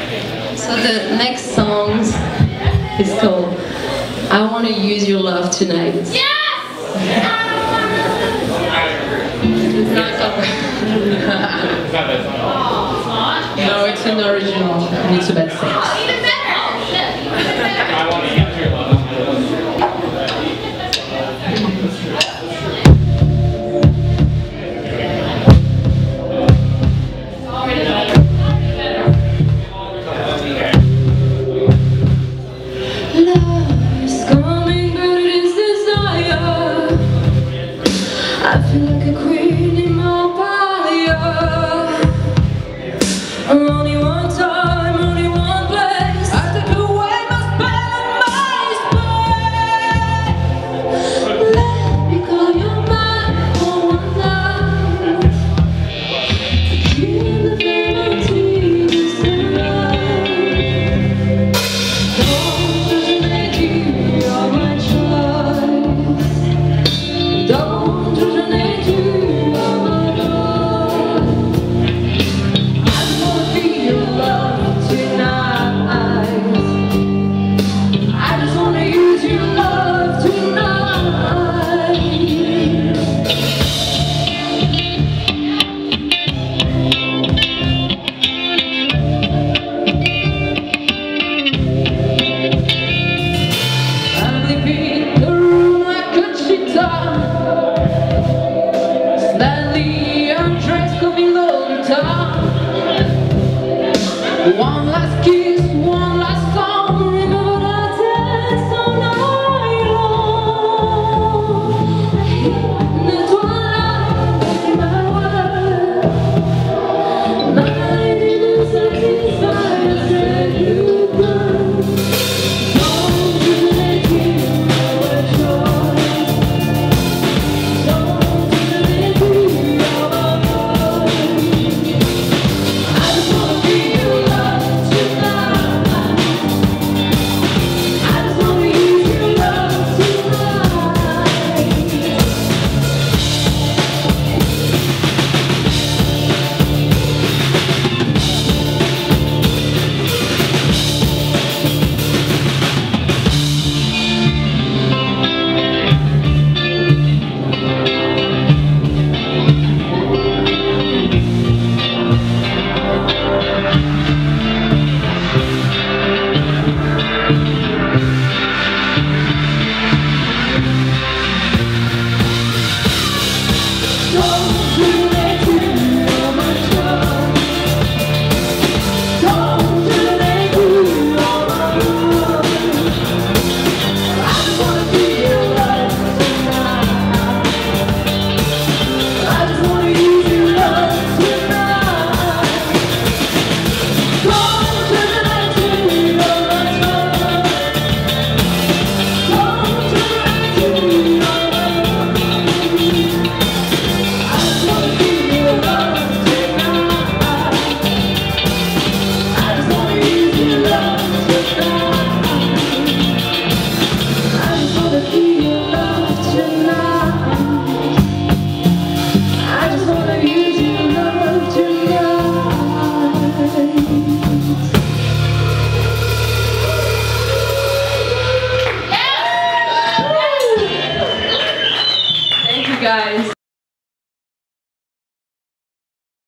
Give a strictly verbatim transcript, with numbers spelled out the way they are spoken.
So the next song is called I Want to Use Your Love Tonight. Yes! It's not cover. No, it's an original. And it's about sex. Oh, even better! Oh, shit. Even better. I want to use your love. I feel like a queen in my fire. Only one time, only one place. I took away my spell and my space. Let me call your mind for one night. Keep the melodies tonight. Don't just make you your my choice. Don't just make you your my love. I wanna be your love tonight. I just wanna use your love tonight. I'm leaving the room like a cheetah. Slightly undressed, coming low the top. One last kiss, one last song.